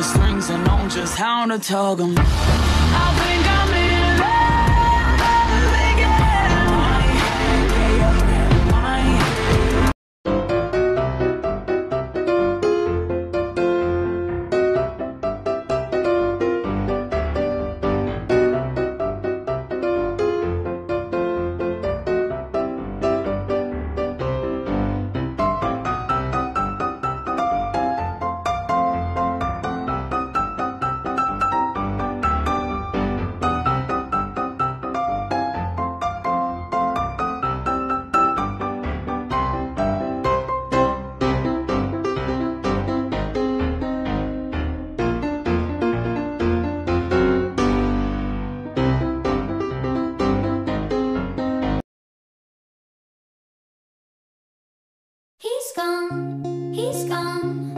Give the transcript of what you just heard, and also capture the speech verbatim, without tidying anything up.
strings and know just how to tug 'em. I think I'm in love again. He's gone, he's gone.